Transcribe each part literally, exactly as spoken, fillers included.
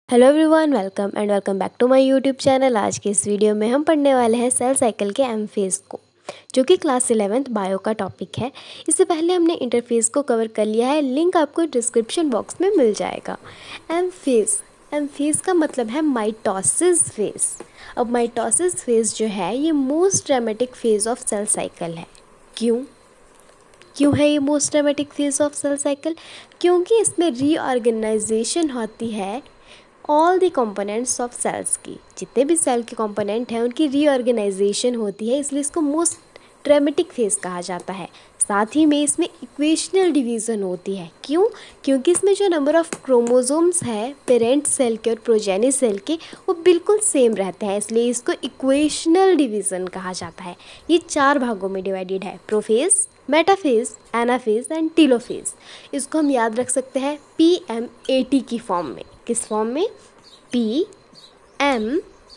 Hello everyone, welcome and welcome back to my YouTube channel. आज के इस video में हम पढ़ने वाले हैं सेल साइकिल के एम फेज़ को, जो कि क्लास इलेवेंथ बायो का टॉपिक है। इससे पहले हमने इंटरफेस को कवर कर लिया है, लिंक आपको डिस्क्रिप्शन बॉक्स में मिल जाएगा। एम फेज़ एम फेज़ का मतलब है माइटोसिस फेज़। अब माइटोसिस फेज़ जो है ये most dramatic phase of cell cycle है। क्यों क्यों है ये most dramatic phase of cell cycle? क्योंकि इसमें रीऑर्गेनाइजेशन होती है all the components of cells की। जितने भी सेल के कंपोनेंट हैं उनकी रीऑर्गेनाइजेशन होती है, इसलिए इसको मोस्ट ड्रामेटिक फेज़ कहा जाता है। साथ ही में इसमें इक्वेशनल डिवीज़न होती है। क्यों? क्योंकि इसमें जो नंबर ऑफ़ क्रोमोसोम्स है पेरेंट सेल के और प्रोजेनी सेल के, वो बिल्कुल सेम रहते हैं, इसलिए इसको इक्वेशनल डिवीज़न कहा जाता है। ये चार भागों में डिवाइडेड है: prophase, metaphase, anaphase and telophase. इसको हम याद रख सकते हैं पी एम ए टी की फॉर्म में। किस फॉर्म में? P M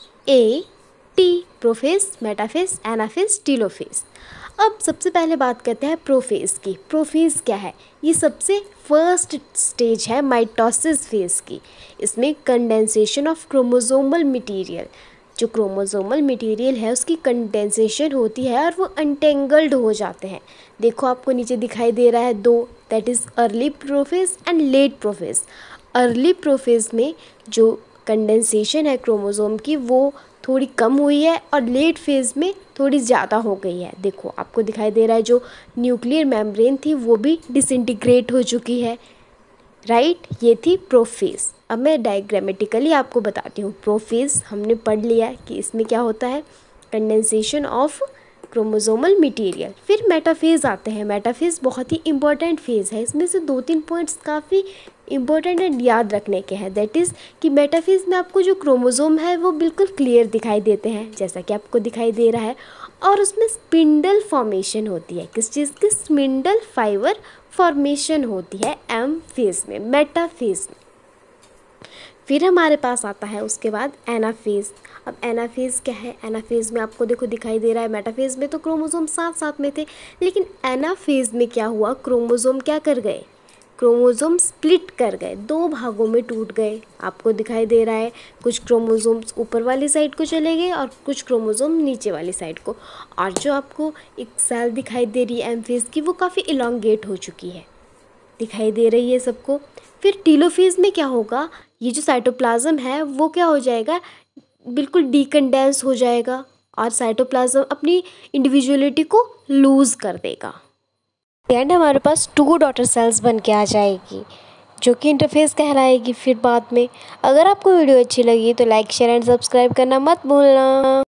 A T, prophase, metaphase, anaphase, telophase. अब सबसे पहले बात करते हैं प्रोफेज़ की। प्रोफेज़ क्या है? ये सबसे फर्स्ट स्टेज है माइटोसिस फेज़ की। इसमें कंडेंसेशन ऑफ क्रोमोसोमल मटेरियल, जो क्रोमोसोमल मटेरियल है उसकी कंडेंसेशन होती है और वो अनटेंगल्ड हो जाते हैं। देखो आपको नीचे दिखाई दे रहा है दो, that is early prophase and late prophase. Early prophase में जो कंडेंसेशन है क्रोमोसोम की वो थोड़ी कम हुई है और लेट फेज़ में थोड़ी ज़्यादा हो गई है। देखो आपको दिखाई दे रहा है जो न्यूक्लियर मेम्ब्रेन थी वो भी डिसइंटीग्रेट हो चुकी है, राइट। ये थी प्रोफेज़। अब मैं डायग्रामेटिकली आपको बताती हूँ। प्रोफेज़ हमने पढ़ लिया कि इसमें क्या होता है, कंडेंसेशन ऑफ क्रोमोसोमल मटेरियल। फिर मेटाफेज़ आते हैं। मेटाफेज़ बहुत ही इंपॉर्टेंट फेज़ है। इसमें से दो तीन पॉइंट्स काफ़ी इंपॉर्टेंट एंड याद रखने के हैं। दैट इज़ कि मेटाफेज़ में आपको जो क्रोमोसोम है वो बिल्कुल क्लियर दिखाई देते हैं, जैसा कि आपको दिखाई दे रहा है, और उसमें स्पिंडल फॉर्मेशन होती है। किस चीज़ की? स्पिंडल फाइबर फॉर्मेशन होती है एम फेज़ में, मेटाफेज़ में। फिर हमारे पास आता है उसके बाद एनाफेज़। अब एनाफेज़ क्या है? एनाफेज़ में आपको देखो दिखाई दे रहा है, मेटाफेज़ में तो क्रोमोसोम साथ साथ में थे, लेकिन एनाफेज़ में क्या हुआ, क्रोमोसोम क्या कर गए, क्रोमोसोम स्प्लिट कर गए, दो भागों में टूट गए। आपको दिखाई दे रहा है कुछ क्रोमोसोम्स ऊपर वाली साइड को चले गए और कुछ क्रोमोसोम नीचे वाली साइड को। और जो आपको एक सेल दिखाई दे रही है एम फेज़ की, वो काफ़ी इलोंगेट हो चुकी है, दिखाई दे रही है सबको। फिर टीलोफेज़ में क्या होगा, ये जो साइटोप्लाज्म है वो क्या हो जाएगा, बिल्कुल डीकंडेंस हो जाएगा और साइटोप्लाज्म अपनी इंडिविजुअलिटी को लूज़ कर देगा। एंड हमारे पास टू डॉटर सेल्स बन के आ जाएगी, जो कि इंटरफेस कहलाएगी फिर बाद में। अगर आपको वीडियो अच्छी लगी तो लाइक, शेयर एंड सब्सक्राइब करना मत भूलना।